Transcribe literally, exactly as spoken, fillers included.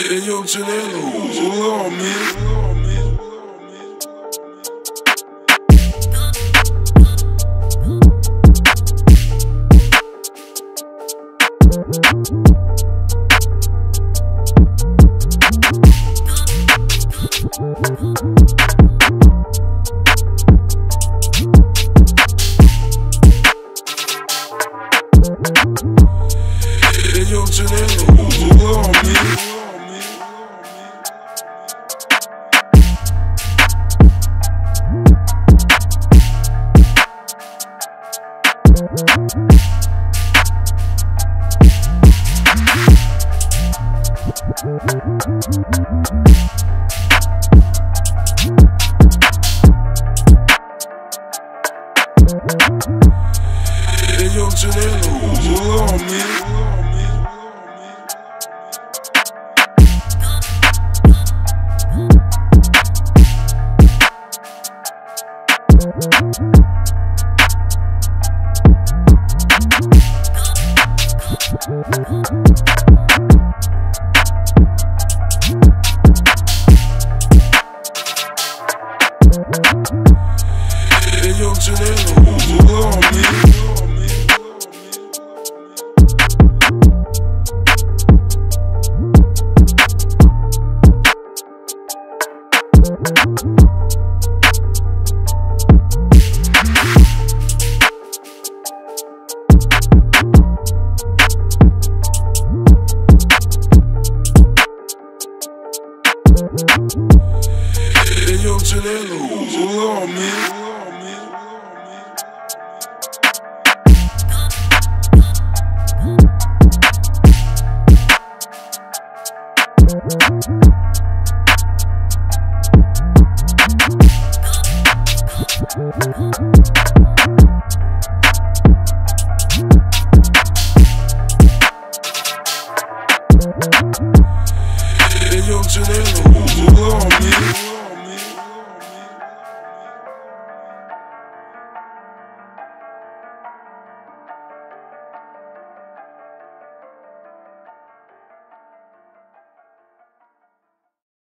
Hey, yo, Janelle, hold on, man. Hold on, man. Hey, yo, Janelle, hold on, man. Hey, yo, Janelle, hold on, man. Hey, yo, Janelle, hold on, man. Hey, yo, Janelle, hold on, man. We'll be right back.